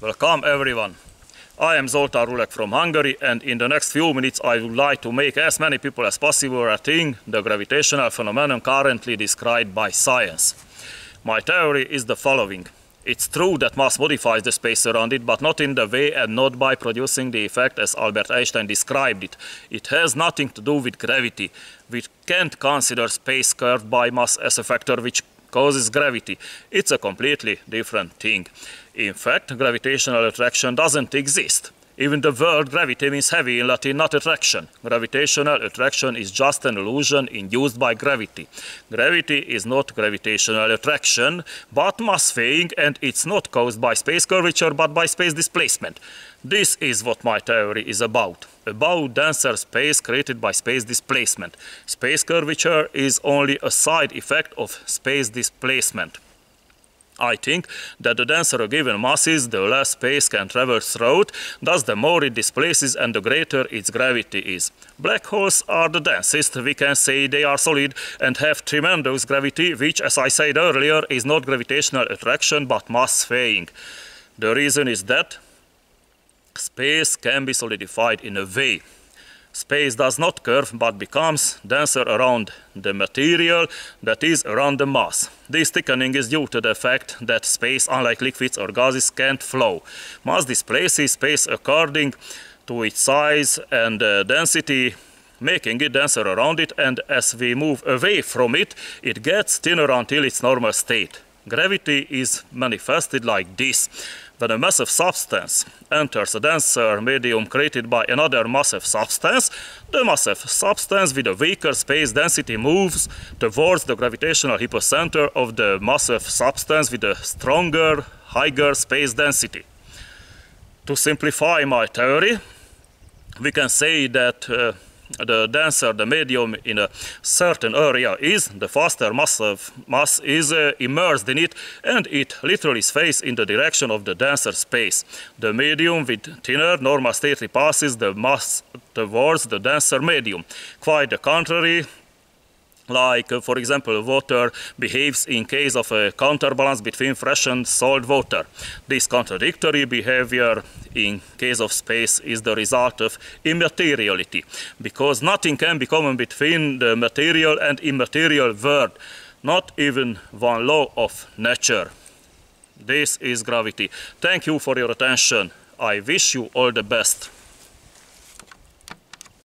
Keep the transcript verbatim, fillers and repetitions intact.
Welcome everyone. I am Rulek from Hungary, and in the next few minutes I would like to make as many people as possible rethink the gravitational phenomenon currently described by science. My theory is the following. It's true that mass modifies the space around it, but not in the way and not by producing the effect as Albert Einstein described it. It has nothing to do with gravity. We can't consider space curved by mass as a factor which causes gravity. It's a completely different thing. In fact, gravitational attraction doesn't exist. Even the word gravity means heavy in Latin, not attraction. Gravitational attraction is just an illusion induced by gravity. Gravity is not gravitational attraction, but mass swaying, and it's not caused by space curvature, but by space displacement. This is what my theory is about. About denser space created by space displacement. Space curvature is only a side effect of space displacement. I think that the denser a given mass is, the less space can travel through it, thus the more it displaces and the greater its gravity is. Black holes are the densest. We can say they are solid and have tremendous gravity, which, as I said earlier, is not gravitational attraction but mass swaying. The reason is that space can be solidified in a way. Space does not curve but becomes denser around the material, that is, around the mass. This thickening is due to the fact that space, unlike liquids or gases, can't flow. Mass displaces space according to its size and uh, density, making it denser around it, and as we move away from it, it gets thinner until its normal state. Gravity is manifested like this. When a massive substance enters a denser medium created by another massive substance, the massive substance with a weaker space density moves towards the gravitational hypocenter of the massive substance with a stronger, higher space density. To simplify my theory, we can say that uh, the denser the medium in a certain area is, the faster massive mass is uh, immersed in it, and it literally sways in the direction of the denser space. The medium with thinner normal state repulses the mass towards the denser medium. Quite the contrary, like, uh, for example, water behaves in case of a counterbalance between fresh and salt water. This contradictory behavior in case of space is the result of immateriality, because nothing can be common between the material and immaterial world, not even one law of nature. This is gravity. Thank you for your attention. I wish you all the best.